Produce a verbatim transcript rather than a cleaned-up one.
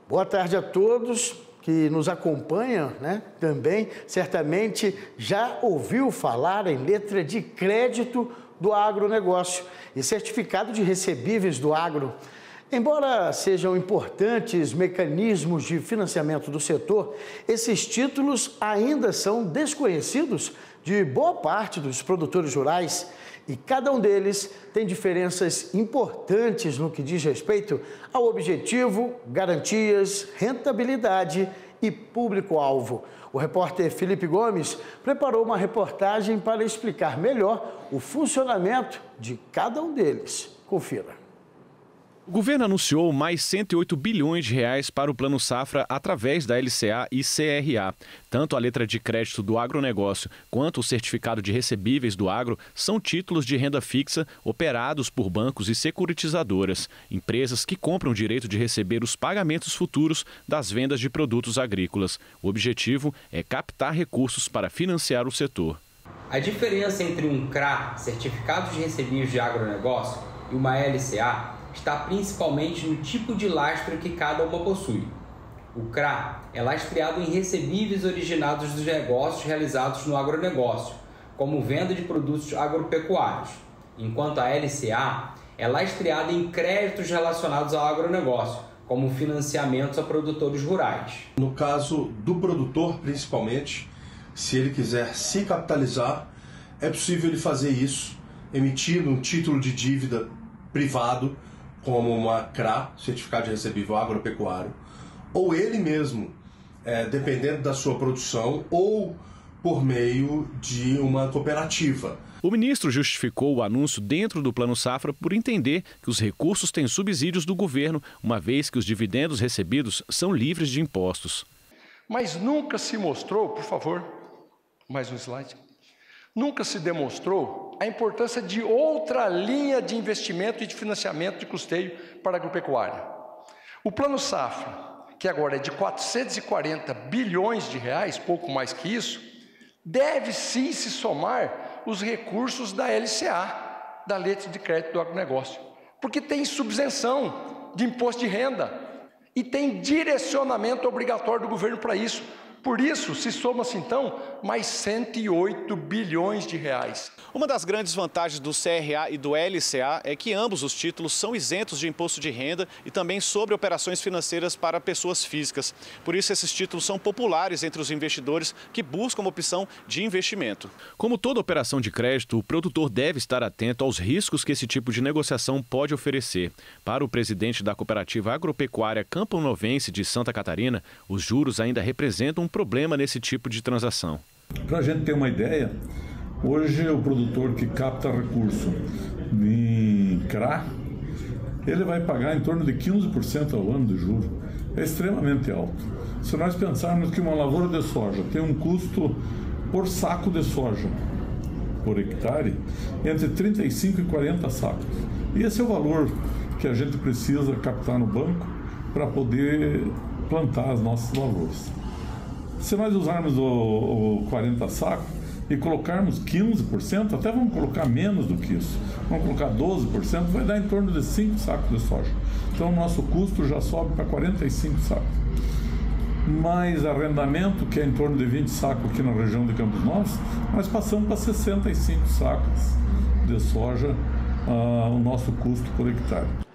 Boa tarde a todos que nos acompanham, né? Também, certamente, já ouviu falar em letra de crédito do agronegócio e certificado de recebíveis do agro. Embora sejam importantes mecanismos de financiamento do setor, esses títulos ainda são desconhecidos de boa parte dos produtores rurais e cada um deles tem diferenças importantes no que diz respeito ao objetivo, garantias, rentabilidade e público-alvo. O repórter Felipe Gomes preparou uma reportagem para explicar melhor o funcionamento de cada um deles. Confira. O governo anunciou mais cento e oito bilhões de reais para o Plano Safra através da L C A e C R A. Tanto a letra de crédito do agronegócio quanto o certificado de recebíveis do agro são títulos de renda fixa operados por bancos e securitizadoras, empresas que compram o direito de receber os pagamentos futuros das vendas de produtos agrícolas. O objetivo é captar recursos para financiar o setor. A diferença entre um C R A, Certificado de Recebíveis de Agronegócio, e uma L C A está principalmente no tipo de lastro que cada uma possui. O C R A é lastreado em recebíveis originados dos negócios realizados no agronegócio, como venda de produtos agropecuários, enquanto a L C A é lastreada em créditos relacionados ao agronegócio, como financiamentos a produtores rurais. No caso do produtor, principalmente, se ele quiser se capitalizar, é possível ele fazer isso emitindo um título de dívida privado, como uma C R A, Certificado de Recebível Agropecuário, ou ele mesmo, é, dependendo da sua produção, ou por meio de uma cooperativa. O ministro justificou o anúncio dentro do Plano Safra por entender que os recursos têm subsídios do governo, uma vez que os dividendos recebidos são livres de impostos. Mas nunca se mostrou, por favor, mais um slide, nunca se demonstrou a importância de outra linha de investimento e de financiamento de custeio para a agropecuária. O Plano Safra, que agora é de quatrocentos e quarenta bilhões de reais, pouco mais que isso, deve sim se somar os recursos da L C A, da letra de crédito do agronegócio, porque tem subvenção de imposto de renda e tem direcionamento obrigatório do governo para isso. Por isso, se soma-se então mais cento e oito bilhões de reais. Uma das grandes vantagens do C R A e do L C A é que ambos os títulos são isentos de imposto de renda e também sobre operações financeiras para pessoas físicas. Por isso, esses títulos são populares entre os investidores que buscam uma opção de investimento. Como toda operação de crédito, o produtor deve estar atento aos riscos que esse tipo de negociação pode oferecer. Para o presidente da Cooperativa Agropecuária Camponovense de Santa Catarina, os juros ainda representam um problema nesse tipo de transação. Para a gente ter uma ideia, hoje o produtor que capta recurso em C R A, ele vai pagar em torno de quinze por cento ao ano de juros. É extremamente alto. Se nós pensarmos que uma lavoura de soja tem um custo por saco de soja, por hectare, entre trinta e cinco e quarenta sacos. E esse é o valor que a gente precisa captar no banco para poder plantar as nossas lavouras. Se nós usarmos o, o quarenta sacos e colocarmos quinze por cento, até vamos colocar menos do que isso, vamos colocar doze por cento, vai dar em torno de cinco sacos de soja. Então o nosso custo já sobe para quarenta e cinco sacos. Mais arrendamento, que é em torno de vinte sacos aqui na região de Campos Novos, nós passamos para sessenta e cinco sacos de soja, uh, o nosso custo por hectare.